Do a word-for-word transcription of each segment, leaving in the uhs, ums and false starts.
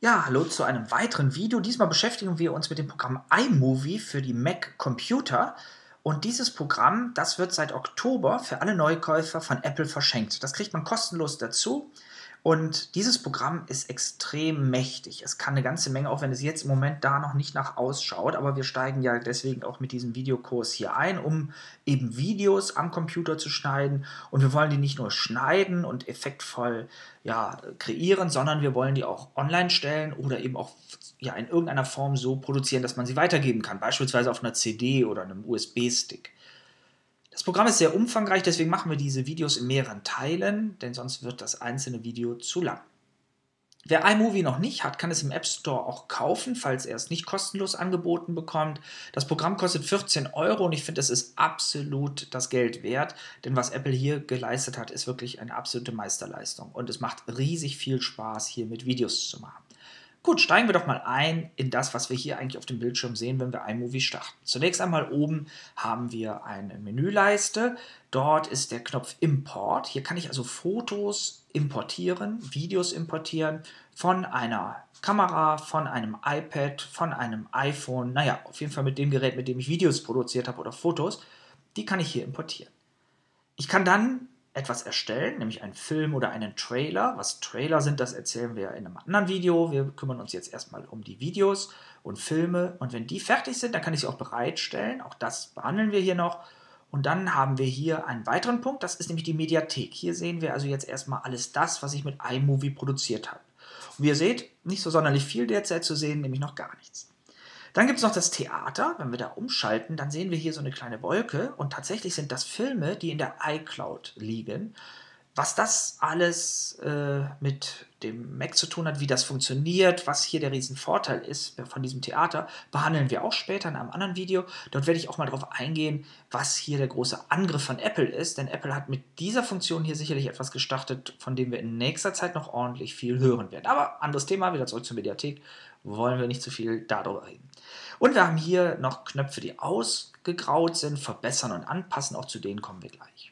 Ja, hallo zu einem weiteren Video. Diesmal beschäftigen wir uns mit dem Programm iMovie für die Mac Computer. Und dieses Programm, das wird seit Oktober für alle Neukäufer von Apple verschenkt. Das kriegt man kostenlos dazu. Und dieses Programm ist extrem mächtig. Es kann eine ganze Menge, auch wenn es jetzt im Moment da noch nicht nach ausschaut. Aber wir steigen ja deswegen auch mit diesem Videokurs hier ein, um eben Videos am Computer zu schneiden. Und wir wollen die nicht nur schneiden und effektvoll ja, kreieren, sondern wir wollen die auch online stellen oder eben auch ja, in irgendeiner Form so produzieren, dass man sie weitergeben kann. Beispielsweise auf einer C D oder einem U S B-Stick. Das Programm ist sehr umfangreich, deswegen machen wir diese Videos in mehreren Teilen, denn sonst wird das einzelne Video zu lang. Wer iMovie noch nicht hat, kann es im App Store auch kaufen, falls er es nicht kostenlos angeboten bekommt. Das Programm kostet vierzehn Euro und ich finde, es ist absolut das Geld wert, denn was Apple hier geleistet hat, ist wirklich eine absolute Meisterleistung und es macht riesig viel Spaß, hier mit Videos zu machen. Gut, steigen wir doch mal ein in das, was wir hier eigentlich auf dem Bildschirm sehen, wenn wir iMovie starten. Zunächst einmal oben haben wir eine Menüleiste. Dort ist der Knopf Import. Hier kann ich also Fotos importieren, Videos importieren von einer Kamera, von einem iPad, von einem iPhone. Naja, auf jeden Fall mit dem Gerät, mit dem ich Videos produziert habe oder Fotos. Die kann ich hier importieren. Ich kann dann etwas erstellen, nämlich einen Film oder einen Trailer. Was Trailer sind, das erzählen wir in einem anderen Video. Wir kümmern uns jetzt erstmal um die Videos und Filme. Und wenn die fertig sind, dann kann ich sie auch bereitstellen. Auch das behandeln wir hier noch. Und dann haben wir hier einen weiteren Punkt, das ist nämlich die Mediathek. Hier sehen wir also jetzt erstmal alles das, was ich mit iMovie produziert habe. Und wie ihr seht, nicht so sonderlich viel derzeit zu sehen, nämlich noch gar nichts. Dann gibt es noch das Theater. Wenn wir da umschalten, dann sehen wir hier so eine kleine Wolke und tatsächlich sind das Filme, die in der iCloud liegen. Was das alles äh, mit dem Mac zu tun hat, wie das funktioniert, was hier der Riesenvorteil ist von diesem Theater, behandeln wir auch später in einem anderen Video. Dort werde ich auch mal darauf eingehen, was hier der große Angriff von Apple ist, denn Apple hat mit dieser Funktion hier sicherlich etwas gestartet, von dem wir in nächster Zeit noch ordentlich viel hören werden. Aber anderes Thema, wieder zurück zur Mediathek, wollen wir nicht zu viel darüber reden. Und wir haben hier noch Knöpfe, die ausgegraut sind, verbessern und anpassen, auch zu denen kommen wir gleich.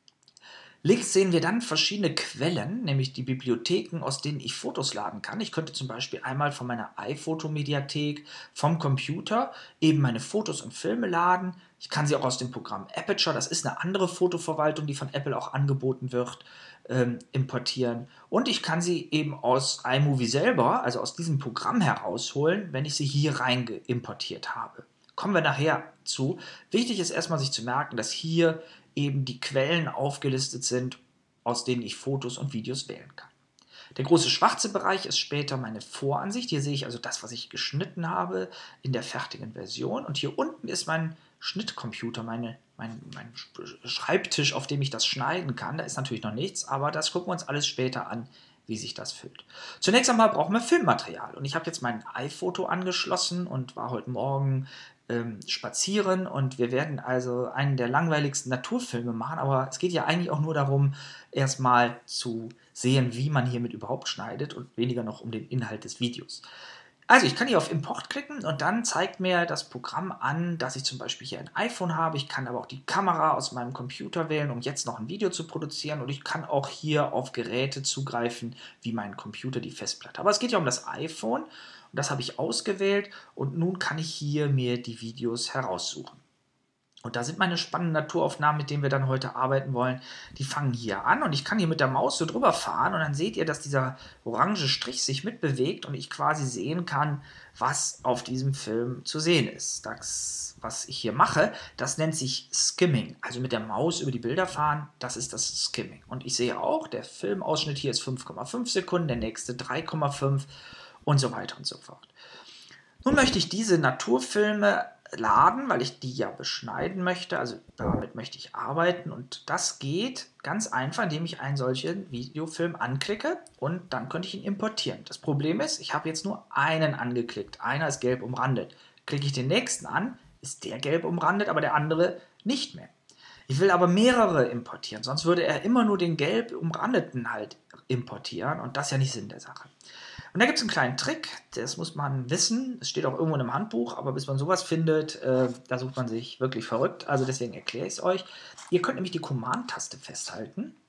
Links sehen wir dann verschiedene Quellen, nämlich die Bibliotheken, aus denen ich Fotos laden kann. Ich könnte zum Beispiel einmal von meiner iPhoto-Mediathek vom Computer eben meine Fotos und Filme laden. Ich kann sie auch aus dem Programm Aperture, das ist eine andere Fotoverwaltung, die von Apple auch angeboten wird, ähm, importieren. Und ich kann sie eben aus iMovie selber, also aus diesem Programm herausholen, wenn ich sie hier rein importiert habe. Kommen wir nachher zu. Wichtig ist erstmal sich zu merken, dass hier eben die Quellen aufgelistet sind, aus denen ich Fotos und Videos wählen kann. Der große schwarze Bereich ist später meine Voransicht. Hier sehe ich also das, was ich geschnitten habe in der fertigen Version. Und hier unten ist mein Schnittcomputer, meine, mein, mein Schreibtisch, auf dem ich das schneiden kann. Da ist natürlich noch nichts, aber das gucken wir uns alles später an, wie sich das füllt. Zunächst einmal brauchen wir Filmmaterial. Und ich habe jetzt mein iPhoto angeschlossen und war heute Morgen ähm, spazieren. Und wir werden also einen der langweiligsten Naturfilme machen. Aber es geht ja eigentlich auch nur darum, erstmal zu sehen, wie man hiermit überhaupt schneidet und weniger noch um den Inhalt des Videos. Also ich kann hier auf Import klicken und dann zeigt mir das Programm an, dass ich zum Beispiel hier ein iPhone habe. Ich kann aber auch die Kamera aus meinem Computer wählen, um jetzt noch ein Video zu produzieren. Und ich kann auch hier auf Geräte zugreifen, wie mein Computer, die Festplatte. Aber es geht ja um das iPhone und das habe ich ausgewählt. Und nun kann ich hier mir die Videos heraussuchen. Und da sind meine spannenden Naturaufnahmen, mit denen wir dann heute arbeiten wollen, die fangen hier an und ich kann hier mit der Maus so drüber fahren und dann seht ihr, dass dieser orange Strich sich mitbewegt und ich quasi sehen kann, was auf diesem Film zu sehen ist. Das, was ich hier mache, das nennt sich Skimming. Also mit der Maus über die Bilder fahren, das ist das Skimming. Und ich sehe auch, der Filmausschnitt hier ist fünf Komma fünf Sekunden, der nächste drei Komma fünf und so weiter und so fort. Nun möchte ich diese Naturfilme laden, weil ich die ja beschneiden möchte, also damit möchte ich arbeiten und das geht ganz einfach, indem ich einen solchen Videofilm anklicke und dann könnte ich ihn importieren. Das Problem ist, ich habe jetzt nur einen angeklickt, einer ist gelb umrandet. Klicke ich den nächsten an, ist der gelb umrandet, aber der andere nicht mehr. Ich will aber mehrere importieren, sonst würde er immer nur den gelb umrandeten halt importieren und das ist ja nicht Sinn der Sache. Und da gibt es einen kleinen Trick, das muss man wissen, es steht auch irgendwo in einem Handbuch, aber bis man sowas findet, äh, da sucht man sich wirklich verrückt, also deswegen erkläre ich es euch. Ihr könnt nämlich die Command-Taste festhalten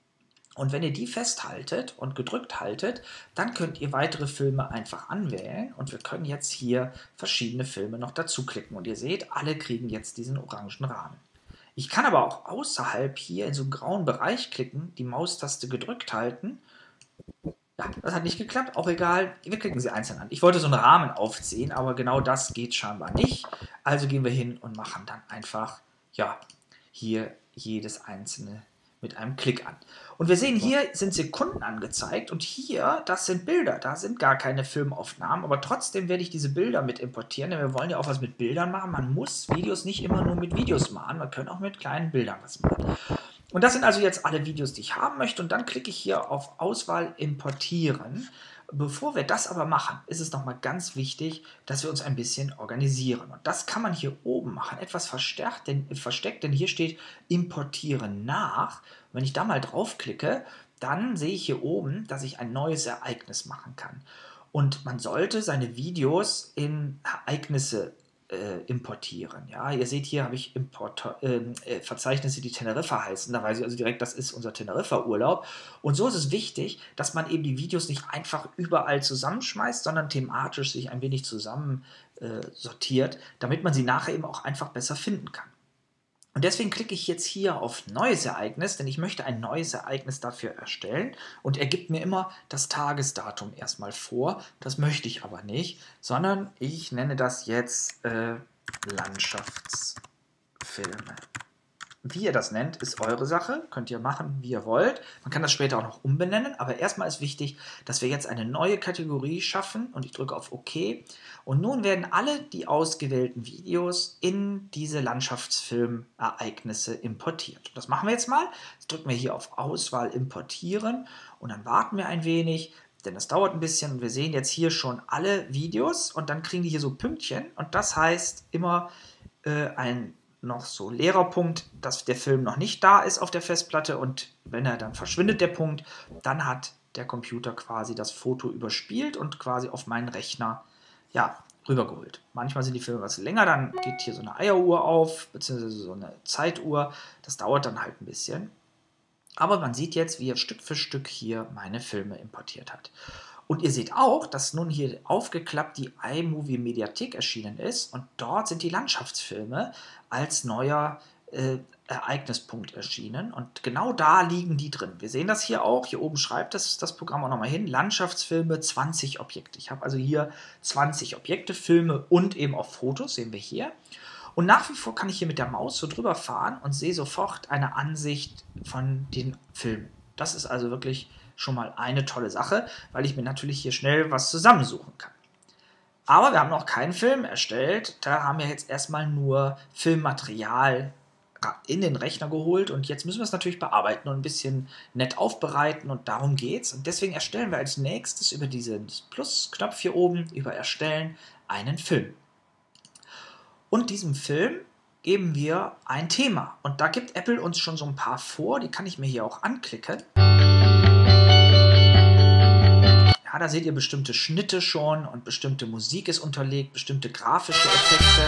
Und wenn ihr die festhaltet und gedrückt haltet, dann könnt ihr weitere Filme einfach anwählen und wir können jetzt hier verschiedene Filme noch dazu klicken. Und ihr seht, alle kriegen jetzt diesen orangen Rahmen. Ich kann aber auch außerhalb hier in so einem grauen Bereich klicken, die Maustaste gedrückt halten. Ja, das hat nicht geklappt, auch egal, wir klicken sie einzeln an. Ich wollte so einen Rahmen aufziehen, aber genau das geht scheinbar nicht. Also gehen wir hin und machen dann einfach, ja, hier jedes einzelne mit einem Klick an. Und wir sehen, hier sind Sekunden angezeigt und hier, das sind Bilder, da sind gar keine Filmaufnahmen, aber trotzdem werde ich diese Bilder mit importieren, denn wir wollen ja auch was mit Bildern machen. Man muss Videos nicht immer nur mit Videos machen, man kann auch mit kleinen Bildern was machen. Und das sind also jetzt alle Videos, die ich haben möchte und dann klicke ich hier auf Auswahl importieren. Bevor wir das aber machen, ist es nochmal ganz wichtig, dass wir uns ein bisschen organisieren. Und das kann man hier oben machen, etwas verstärkt, denn, versteckt, denn hier steht Importieren nach. Und wenn ich da mal draufklicke, dann sehe ich hier oben, dass ich ein neues Ereignis machen kann. Und man sollte seine Videos in Ereignisse äh, importieren. Ja, ihr seht, hier habe ich Import, äh, Verzeichnisse, die Teneriffa heißen. Da weiß ich also direkt, das ist unser Teneriffa-Urlaub. Und so ist es wichtig, dass man eben die Videos nicht einfach überall zusammenschmeißt, sondern thematisch sich ein wenig zusammen äh, sortiert, damit man sie nachher eben auch einfach besser finden kann. Und deswegen klicke ich jetzt hier auf Neues Ereignis, denn ich möchte ein neues Ereignis dafür erstellen und er gibt mir immer das Tagesdatum erstmal vor. Das möchte ich aber nicht, sondern ich nenne das jetzt äh, Landschaftsfilme. Wie ihr das nennt, ist eure Sache. Könnt ihr machen, wie ihr wollt. Man kann das später auch noch umbenennen, aber erstmal ist wichtig, dass wir jetzt eine neue Kategorie schaffen und ich drücke auf OK. Und nun werden alle die ausgewählten Videos in diese Landschaftsfilmereignisse importiert. Das machen wir jetzt mal. Jetzt drücken wir hier auf Auswahl importieren und dann warten wir ein wenig, denn das dauert ein bisschen und wir sehen jetzt hier schon alle Videos und dann kriegen die hier so Pünktchen und das heißt immer äh, ein noch so leerer Punkt, dass der Film noch nicht da ist auf der Festplatte und wenn er dann verschwindet, der Punkt, dann hat der Computer quasi das Foto überspielt und quasi auf meinen Rechner, ja, rübergeholt. Manchmal sind die Filme was länger, dann geht hier so eine Eieruhr auf, beziehungsweise so eine Zeituhr, das dauert dann halt ein bisschen. Aber man sieht jetzt, wie er Stück für Stück hier meine Filme importiert hat. Und ihr seht auch, dass nun hier aufgeklappt die iMovie Mediathek erschienen ist und dort sind die Landschaftsfilme als neuer äh, Ereignispunkt erschienen und genau da liegen die drin. Wir sehen das hier auch, hier oben schreibt das, das Programm auch nochmal hin, Landschaftsfilme zwanzig Objekte. Ich habe also hier zwanzig Objekte, Filme und eben auch Fotos, sehen wir hier. Und nach wie vor kann ich hier mit der Maus so drüber fahren und sehe sofort eine Ansicht von den Filmen. Das ist also wirklich schon mal eine tolle Sache, weil ich mir natürlich hier schnell was zusammensuchen kann. Aber wir haben noch keinen Film erstellt, da haben wir jetzt erstmal nur Filmmaterial in den Rechner geholt und jetzt müssen wir es natürlich bearbeiten und ein bisschen nett aufbereiten und darum geht's. Und deswegen erstellen wir als nächstes über diesen Plus-Knopf hier oben, über Erstellen, einen Film. Und diesem Film geben wir ein Thema und da gibt Apple uns schon so ein paar vor, die kann ich mir hier auch anklicken. Ja, da seht ihr bestimmte Schnitte schon und bestimmte Musik ist unterlegt, bestimmte grafische Effekte.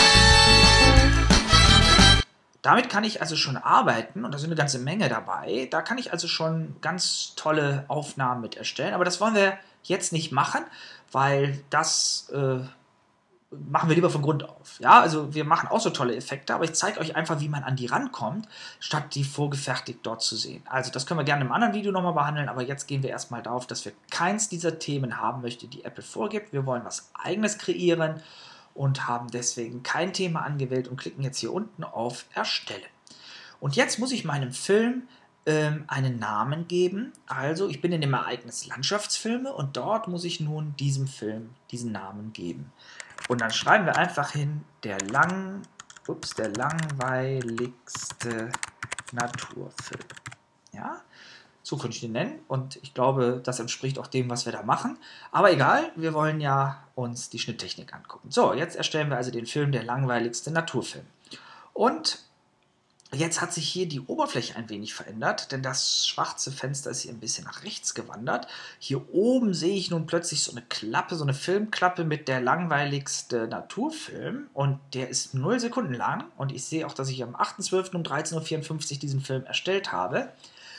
Damit kann ich also schon arbeiten und da sind eine ganze Menge dabei. Da kann ich also schon ganz tolle Aufnahmen mit erstellen, aber das wollen wir jetzt nicht machen, weil das äh, machen wir lieber von Grund auf. Ja, also wir machen auch so tolle Effekte, aber ich zeige euch einfach, wie man an die rankommt, statt die vorgefertigt dort zu sehen. Also das können wir gerne im anderen Video nochmal behandeln, aber jetzt gehen wir erstmal darauf, dass wir keins dieser Themen haben möchte, die Apple vorgibt. Wir wollen was Eigenes kreieren und haben deswegen kein Thema angewählt und klicken jetzt hier unten auf Erstellen. Und jetzt muss ich meinem Film ähm, einen Namen geben. Also ich bin in dem Ereignis Landschaftsfilme und dort muss ich nun diesem Film diesen Namen geben. Und dann schreiben wir einfach hin, der, lang, ups, der langweiligste Naturfilm. Ja, so könnte ich den nennen und ich glaube, das entspricht auch dem, was wir da machen. Aber egal, wir wollen ja uns die Schnitttechnik angucken. So, jetzt erstellen wir also den Film, der langweiligste Naturfilm. Und jetzt hat sich hier die Oberfläche ein wenig verändert, denn das schwarze Fenster ist hier ein bisschen nach rechts gewandert. Hier oben sehe ich nun plötzlich so eine Klappe, so eine Filmklappe mit der langweiligste Naturfilm und der ist null Sekunden lang und ich sehe auch, dass ich am achten zwölften um dreizehn Uhr vierundfünfzig diesen Film erstellt habe.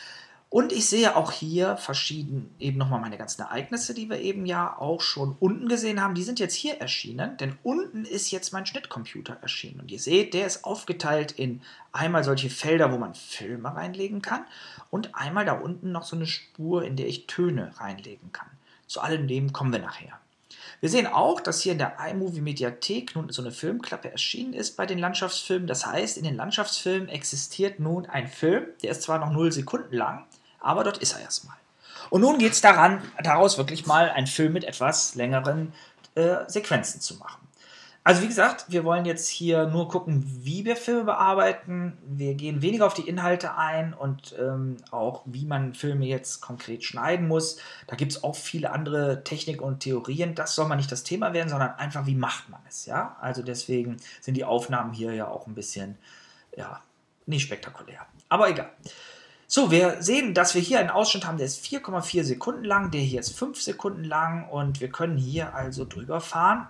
Und ich sehe auch hier verschieden eben nochmal meine ganzen Ereignisse, die wir eben ja auch schon unten gesehen haben. Die sind jetzt hier erschienen, denn unten ist jetzt mein Schnittcomputer erschienen. Und ihr seht, der ist aufgeteilt in einmal solche Felder, wo man Filme reinlegen kann und einmal da unten noch so eine Spur, in der ich Töne reinlegen kann. Zu allem dem kommen wir nachher. Wir sehen auch, dass hier in der iMovie-Mediathek nun so eine Filmklappe erschienen ist bei den Landschaftsfilmen. Das heißt, in den Landschaftsfilmen existiert nun ein Film, der ist zwar noch null Sekunden lang, aber dort ist er erstmal. Und nun geht es daran, daraus wirklich mal einen Film mit etwas längeren äh, Sequenzen zu machen. Also wie gesagt, wir wollen jetzt hier nur gucken, wie wir Filme bearbeiten. Wir gehen weniger auf die Inhalte ein und ähm, auch, wie man Filme jetzt konkret schneiden muss. Da gibt es auch viele andere Techniken und Theorien. Das soll mal nicht das Thema werden, sondern einfach, wie macht man es. Ja? Also deswegen sind die Aufnahmen hier ja auch ein bisschen, ja, nicht spektakulär. Aber egal. So, wir sehen, dass wir hier einen Ausschnitt haben, der ist vier Komma vier Sekunden lang, der hier ist fünf Sekunden lang und wir können hier also drüber fahren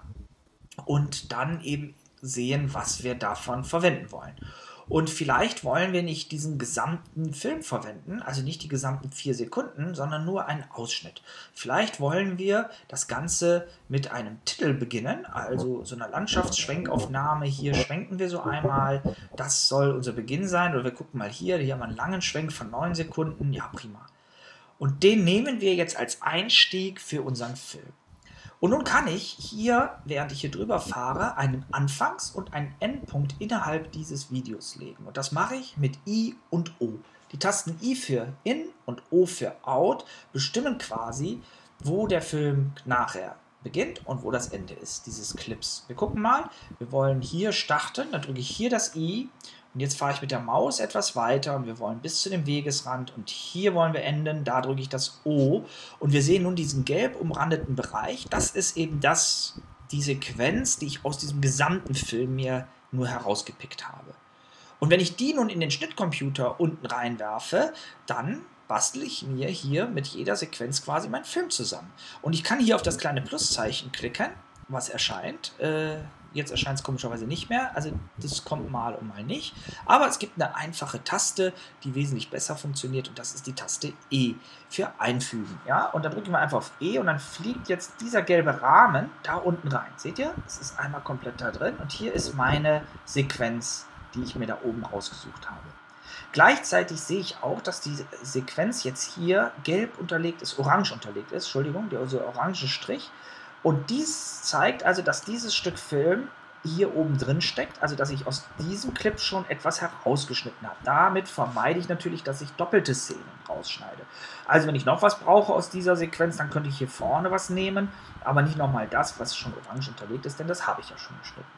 und dann eben sehen, was wir davon verwenden wollen. Und vielleicht wollen wir nicht diesen gesamten Film verwenden, also nicht die gesamten vier Sekunden, sondern nur einen Ausschnitt. Vielleicht wollen wir das Ganze mit einem Titel beginnen, also so einer Landschaftsschwenkaufnahme. Hier schwenken wir so einmal, das soll unser Beginn sein. Oder wir gucken mal hier, hier haben wir einen langen Schwenk von neun Sekunden, ja prima. Und den nehmen wir jetzt als Einstieg für unseren Film. Und nun kann ich hier, während ich hier drüber fahre, einen Anfangs- und einen Endpunkt innerhalb dieses Videos legen. Und das mache ich mit I und O. Die Tasten I für In und O für Out bestimmen quasi, wo der Film nachher beginnt und wo das Ende ist, dieses Clips. Wir gucken mal, wir wollen hier starten, dann drücke ich hier das I. Und jetzt fahre ich mit der Maus etwas weiter und wir wollen bis zu dem Wegesrand und hier wollen wir enden, da drücke ich das O und wir sehen nun diesen gelb umrandeten Bereich. Das ist eben das, die Sequenz, die ich aus diesem gesamten Film mir nur herausgepickt habe. Und wenn ich die nun in den Schnittcomputer unten reinwerfe, dann bastel ich mir hier mit jeder Sequenz quasi meinen Film zusammen. Und ich kann hier auf das kleine Pluszeichen klicken, was erscheint. Äh, Jetzt erscheint es komischerweise nicht mehr, also das kommt mal und mal nicht. Aber es gibt eine einfache Taste, die wesentlich besser funktioniert und das ist die Taste E für Einfügen. Ja? Und dann drücken wir einfach auf E und dann fliegt jetzt dieser gelbe Rahmen da unten rein. Seht ihr? Es ist einmal komplett da drin und hier ist meine Sequenz, die ich mir da oben rausgesucht habe. Gleichzeitig sehe ich auch, dass die Sequenz jetzt hier gelb unterlegt ist, orange unterlegt ist, Entschuldigung, der also orange Strich. Und dies zeigt also, dass dieses Stück Film hier oben drin steckt, also dass ich aus diesem Clip schon etwas herausgeschnitten habe. Damit vermeide ich natürlich, dass ich doppelte Szenen rausschneide. Also wenn ich noch was brauche aus dieser Sequenz, dann könnte ich hier vorne was nehmen, aber nicht nochmal das, was schon orange unterlegt ist, denn das habe ich ja schon geschnitten.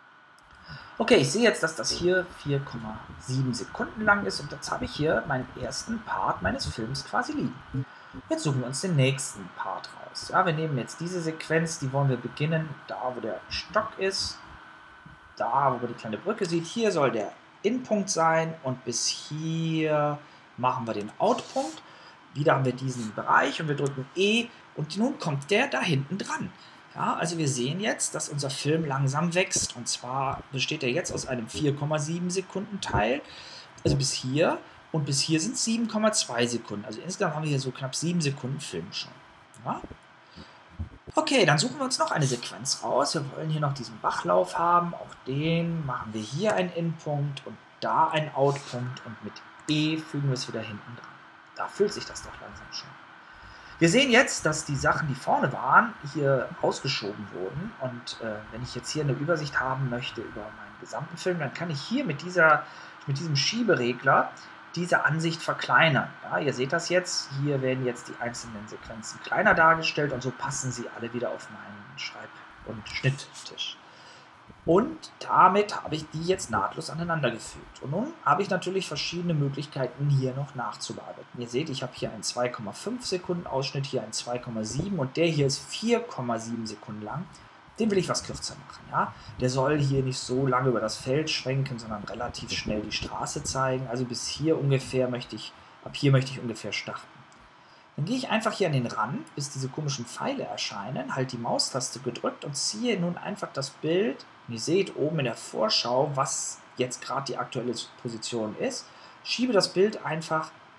Okay, ich sehe jetzt, dass das hier vier Komma sieben Sekunden lang ist und jetzt habe ich hier meinen ersten Part meines Films quasi liegen. Jetzt suchen wir uns den nächsten Part raus. Ja, wir nehmen jetzt diese Sequenz, die wollen wir beginnen, da wo der Stock ist, da wo man die kleine Brücke sieht. Hier soll der In-Punkt sein und bis hier machen wir den Out-Punkt. Wieder haben wir diesen Bereich und wir drücken E und nun kommt der da hinten dran. Ja, also wir sehen jetzt, dass unser Film langsam wächst und zwar besteht er jetzt aus einem vier Komma sieben Sekunden Teil, also bis hier. Und bis hier sind es sieben Komma zwei Sekunden. Also insgesamt haben wir hier so knapp sieben Sekunden Film schon. Ja? Okay, dann suchen wir uns noch eine Sequenz raus. Wir wollen hier noch diesen Bachlauf haben. Auch den machen wir hier einen In-Punkt und da einen Out-Punkt. Und mit E fügen wir es wieder hinten dran. Da füllt sich das doch langsam schon. Wir sehen jetzt, dass die Sachen, die vorne waren, hier ausgeschoben wurden. Und äh, wenn ich jetzt hier eine Übersicht haben möchte über meinen gesamten Film, dann kann ich hier mit, dieser, mit diesem Schieberegler diese Ansicht verkleinern. Ja, ihr seht das jetzt, hier werden jetzt die einzelnen Sequenzen kleiner dargestellt und so passen sie alle wieder auf meinen Schreib- und Schnitttisch. Und damit habe ich die jetzt nahtlos aneinander gefügt. Und nun habe ich natürlich verschiedene Möglichkeiten, hier noch nachzubearbeiten. Ihr seht, ich habe hier einen zwei Komma fünf Sekunden Ausschnitt, hier einen zwei Komma sieben und der hier ist vier Komma sieben Sekunden lang. Den will ich was kürzer machen. Ja? Der soll hier nicht so lange über das Feld schwenken, sondern relativ schnell die Straße zeigen. Also bis hier ungefähr möchte ich, ab hier möchte ich ungefähr starten. Dann gehe ich einfach hier an den Rand, bis diese komischen Pfeile erscheinen, halte die Maustaste gedrückt und ziehe nun einfach das Bild. Und ihr seht oben in der Vorschau, was jetzt gerade die aktuelle Position ist. Schiebe das Bild einfach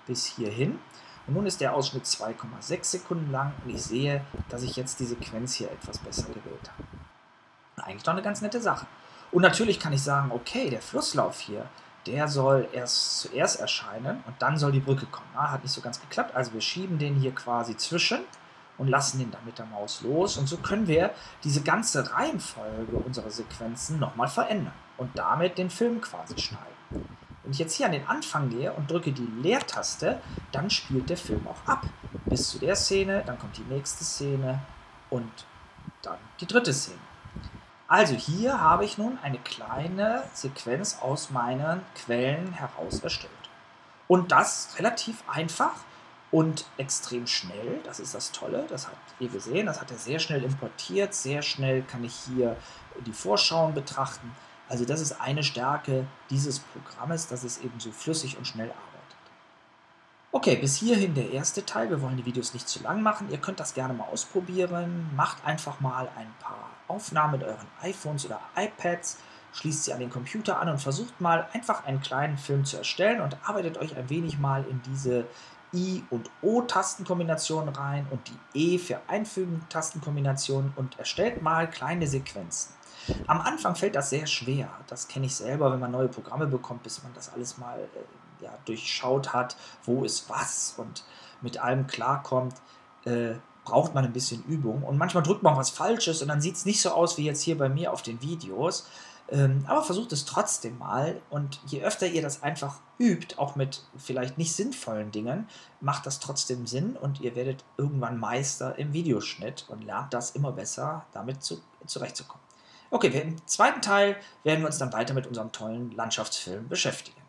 bis hierhin. Und nun ist der Ausschnitt zwei Komma sechs Sekunden lang und ich sehe, dass ich jetzt die Sequenz hier etwas besser gewählt habe. Eigentlich doch eine ganz nette Sache. Und natürlich kann ich sagen, okay, der Flusslauf hier, der soll erst zuerst erscheinen und dann soll die Brücke kommen. Na, hat nicht so ganz geklappt, also wir schieben den hier quasi zwischen und lassen den dann mit der Maus los. Und so können wir diese ganze Reihenfolge unserer Sequenzen nochmal verändern und damit den Film quasi schneiden. Wenn ich jetzt hier an den Anfang gehe und drücke die Leertaste, dann spielt der Film auch ab. Bis zu der Szene, dann kommt die nächste Szene und dann die dritte Szene. Also hier habe ich nun eine kleine Sequenz aus meinen Quellen heraus erstellt. Und das relativ einfach und extrem schnell. Das ist das Tolle, das habt ihr gesehen. Das hat er sehr schnell importiert. Sehr schnell kann ich hier die Vorschauen betrachten. Also das ist eine Stärke dieses Programmes, dass es eben so flüssig und schnell arbeitet. Okay, bis hierhin der erste Teil. Wir wollen die Videos nicht zu lang machen. Ihr könnt das gerne mal ausprobieren. Macht einfach mal ein paar Aufnahmen mit euren iPhones oder iPads, schließt sie an den Computer an und versucht mal einfach einen kleinen Film zu erstellen und arbeitet euch ein wenig mal in diese I- und O-Tastenkombination rein und die E für Einfügen-Tastenkombination und erstellt mal kleine Sequenzen. Am Anfang fällt das sehr schwer. Das kenne ich selber, wenn man neue Programme bekommt, bis man das alles mal äh, ja, durchschaut hat, wo ist was und mit allem klarkommt, äh, braucht man ein bisschen Übung. Und manchmal drückt man was Falsches und dann sieht es nicht so aus wie jetzt hier bei mir auf den Videos. Ähm, aber versucht es trotzdem mal. Und je öfter ihr das einfach übt, auch mit vielleicht nicht sinnvollen Dingen, macht das trotzdem Sinn und ihr werdet irgendwann Meister im Videoschnitt und lernt das immer besser, damit zu, zurechtzukommen. Okay, im zweiten Teil werden wir uns dann weiter mit unserem tollen Landschaftsfilm beschäftigen.